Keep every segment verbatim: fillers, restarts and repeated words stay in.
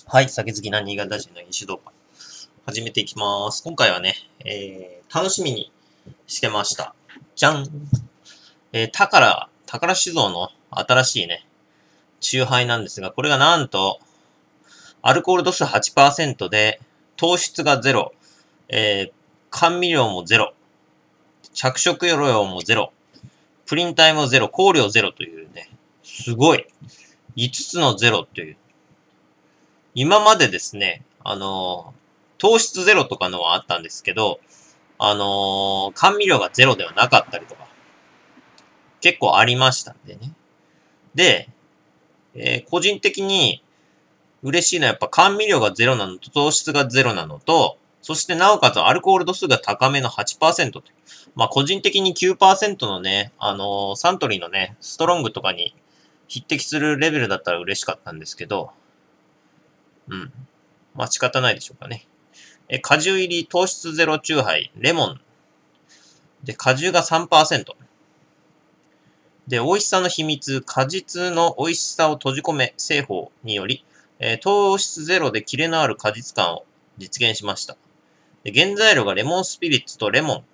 はい、酒好きな新潟人の飲酒動画始めていきます。今回はね、えー、楽しみにしてました。じゃん。えー、宝、宝酒造の新しいね、酎ハイなんですが、これがなんと、アルコール度数 はちパーセント で、糖質がゼロ、えー、甘味料もゼロ、着色量もゼロ、プリン体もゼロ、香料ゼロというね、すごい、いつつのゼロという。今までですね、あのー、糖質ゼロとかのはあったんですけど、あのー、甘味料がゼロではなかったりとか、結構ありましたんでね。で、えー、個人的に嬉しいのはやっぱ甘味料がゼロなのと糖質がゼロなのと、そしてなおかつアルコール度数が高めの はちパーセント と。まあ個人的に きゅうパーセント のね、あのー、サントリーのね、ストロングとかに匹敵するレベルだったら嬉しかったんですけど、うん。まあ仕方ないでしょうかね。え、果汁入り糖質ゼロチューハイ、レモン。で、果汁が さんパーセント。で、美味しさの秘密、果実の美味しさを閉じ込め、製法により、えー、糖質ゼロでキレのある果実感を実現しました。で、原材料がレモンスピリッツとレモン。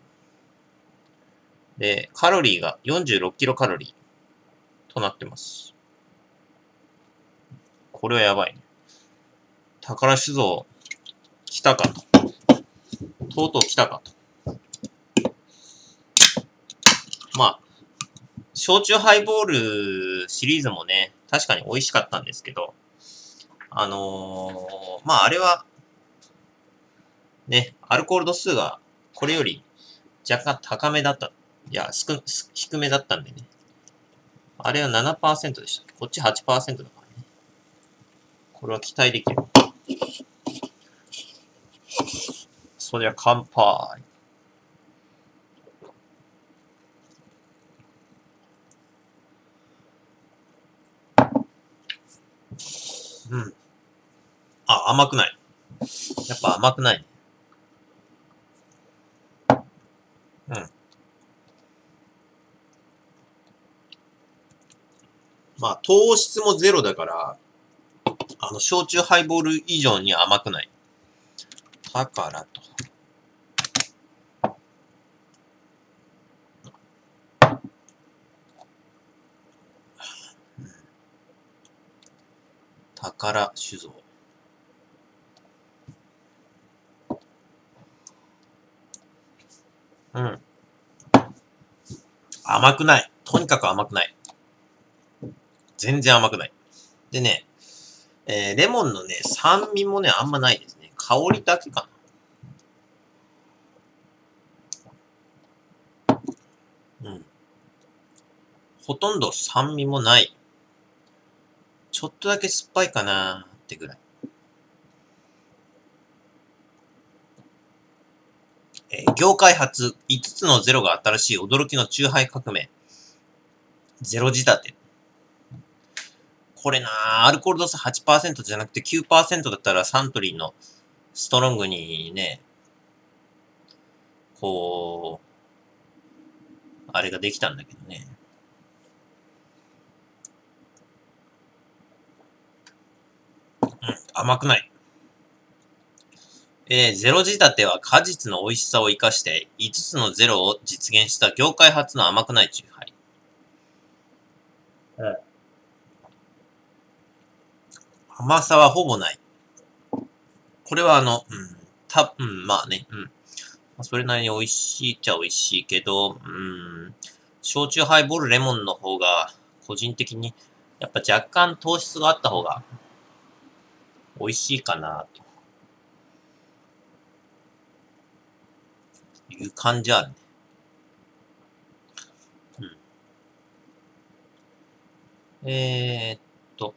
で、カロリーがよんじゅうろくキロカロリーとなってます。これはやばいね。宝酒造、来たかと。とうとう来たかと。まあ、焼酎ハイボールシリーズもね、確かに美味しかったんですけど、あのー、まああれは、ね、アルコール度数がこれより若干高めだった。いや、少、低めだったんでね。あれは ななパーセント でした。こっち はちパーセント だからね。これは期待できる。そりゃ乾杯。うん。あ、甘くない。やっぱ甘くない。うん。まあ、糖質もゼロだから、あの、焼酎ハイボール以上に甘くない。だからと。宝酒造。うん。甘くない。とにかく甘くない。全然甘くない。でね、えー、レモンのね、酸味もね、あんまないですね。香りだけかな。うん。ほとんど酸味もない。ちょっとだけ酸っぱいかなーってぐらい。えー、業界初いつつのゼロが新しい驚きの酎ハイ革命。ゼロ仕立て。これなー、アルコール度数 はちパーセント じゃなくて きゅうパーセント だったらサントリーのストロングにね、こう、あれができたんだけどね。うん、甘くない。えー、ゼロ仕立ては果実の美味しさを生かしていつつのゼロを実現した業界初の甘くない酎ハイ。うん。甘さはほぼない。これはあの、うん、た、うん、まあね、うん。それなりに美味しいっちゃ美味しいけど、うん、焼酎ハイボールレモンの方が、個人的に、やっぱ若干糖質があった方が美味しいかな、という感じあるね。うん。えー、っと、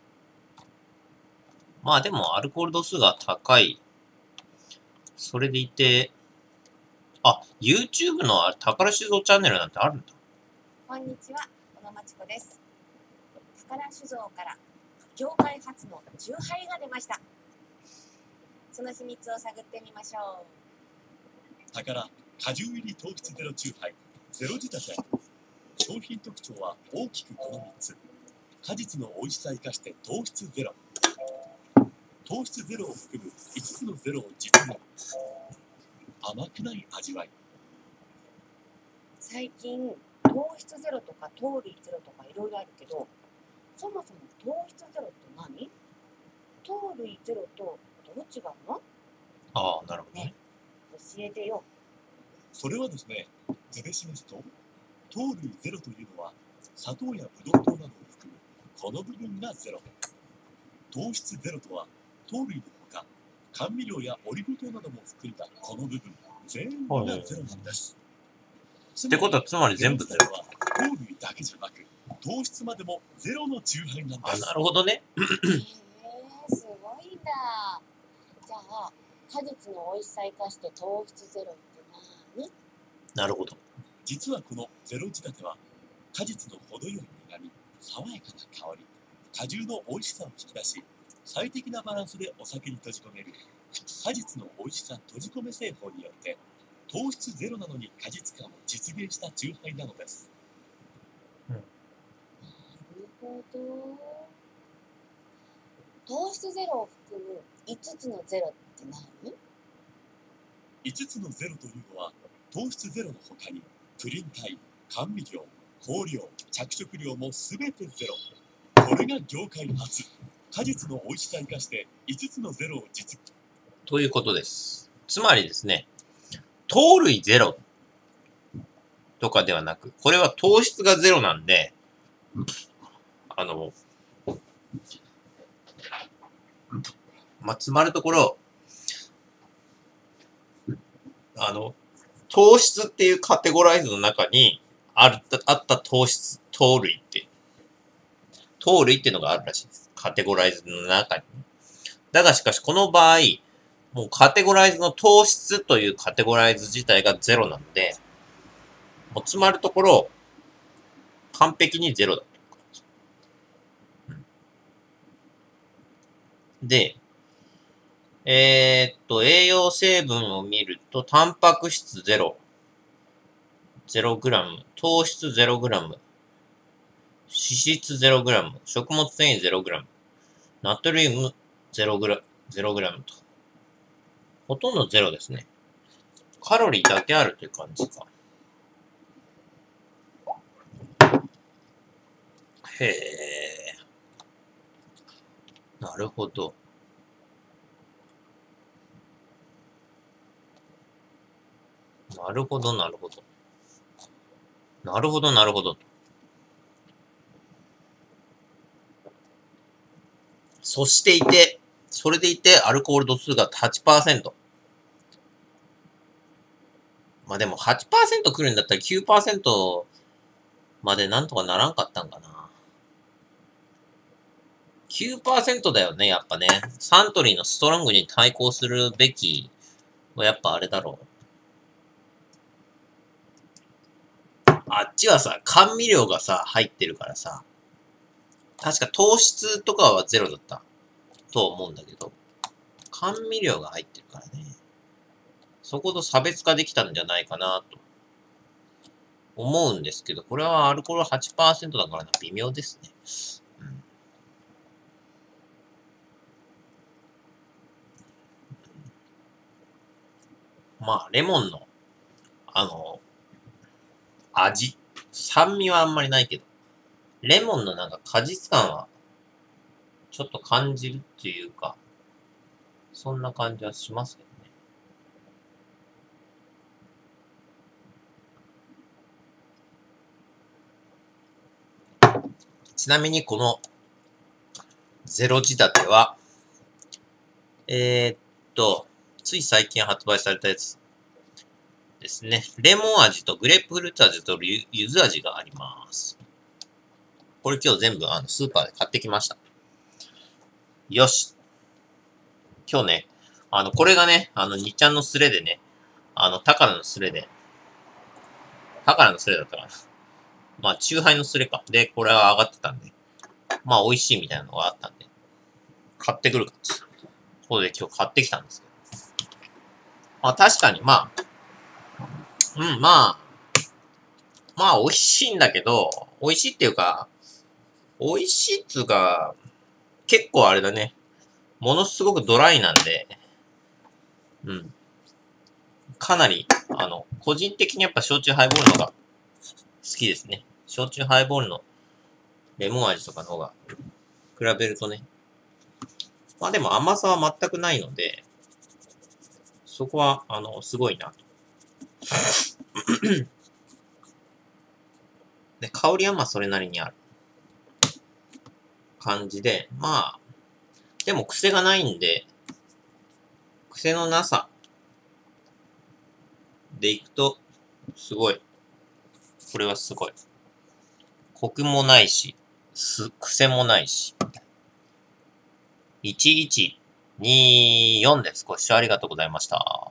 まあでもアルコール度数が高い。それでいて、あ、YouTube の宝酒造チャンネルなんてあるんだ。 こんにちは、小野町子です。宝酒造から業界初の酎ハイが出ました。その秘密を探ってみましょう。 宝果汁入り糖質ゼロ酎ハイゼロ仕立て。商品特徴は大きくこのみっつ。果実の美味しさ生かして糖質ゼロ。 糖質ゼロを含むいつつのゼロを実現。甘くない味わい。 最近糖質ゼロとか糖類ゼロとかいろいろあるけど、そもそも糖質ゼロって何？糖類ゼロとどう違うの？ ああ、なるほどね。 ね、教えてよ。 それはですね、図で示すと、糖類ゼロというのは砂糖やブドウ糖などを含むこの部分がゼロ。糖質ゼロとは糖類のほか甘味料やオリゴ糖なども含んだこの部分全部がゼロなんです。 ってことはつまり全部ゼロ。 は糖類だけじゃなく糖質までもゼロの酎ハイなんであ、 す。 なるほどね。 へえ、すごいんだ。じゃあ果実の美味しさ生かして糖質ゼロって何？ なるほど。 実はこのゼロ仕立ては果実の程よい苦み、爽やかな香り、果汁の美味しさを引き出し、最適なバランスでお酒に閉じ込める果実の美味しさ閉じ込め製法によって糖質ゼロなのに果実感を実現した酎ハイなのです。 なるほど。糖質ゼロを含むいつつのゼロって何？ いつつのゼロというのは糖質ゼロの他にプリン体、甘味料、香料、着色料もすべてゼロ。これが業界初。果実の美味しさを生かしていつつのゼロを実現。 ということです。つまりですね、糖類ゼロとかではなく、これは糖質がゼロなんで、あの、まあ、つまるところ、あの、糖質っていうカテゴライズの中にあるあった糖質、糖類って、糖類っていうのがあるらしいです。カテゴライズの中に。だがしかしこの場合、もうカテゴライズの糖質というカテゴライズ自体がゼロなんで、もうつまるところ、完璧にゼロだ。で、えー、っと、栄養成分を見ると、タンパク質ゼロ、ゼログラム、糖質ゼログラム、脂質ゼログラム、食物繊維ゼログラム、ナトリウムゼログラム、ゼログラムと。ほとんどゼロですね。カロリーだけあるという感じか。へえ。なるほど。なるほど、なるほど。なるほど、なるほど。そしていて、それでいて、アルコール度数が はちパーセント。まあでも はちパーセント 来るんだったら きゅうパーセント までなんとかならんかったんかな。きゅうパーセント だよね、やっぱね。サントリーのストロングに対抗するべきはやっぱあれだろう。あっちはさ、甘味料がさ、入ってるからさ、確か糖質とかはゼロだったと思うんだけど、甘味料が入ってるからね。そこと差別化できたんじゃないかなと思うんですけど、これはアルコール はちパーセント だからな、微妙ですね。うん、まあ、レモンの、あの、味、酸味はあんまりないけど、レモンのなんか果実感は、ちょっと感じるっていうか、そんな感じはしますけどね。ちなみにこのゼロ仕立ては、えー、っと、つい最近発売されたやつですね。レモン味とグレープフルーツ味とゆず味があります。これ今日全部あのスーパーで買ってきました。よし。今日ね、あの、これがね、あの、にちゃんのスレでね、あの、タカラのスレで、タカラのスレだったかな。まあ、チューハイのスレか。で、これは上がってたんで、まあ、美味しいみたいなのがあったんで、買ってくるかと。ここで今日買ってきたんですけど。まあ、確かに、まあ、うん、まあ、まあ、美味しいんだけど、美味しいっていうか、美味しいっつうか、結構あれだね。 ものすごくドライなんで、うん。かなり、あの、個人的にやっぱ焼酎ハイボールの方が好きですね。焼酎ハイボールのレモン味とかの方が、比べるとね。まあでも甘さは全くないので、そこは、あの、すごいなと。で、香りはまあそれなりにある感じで、まあ、でも癖がないんで、癖のなさでいくと、すごい。これはすごい。コクもないし、す、癖もないし。いちいちにーよんです。ご視聴ありがとうございました。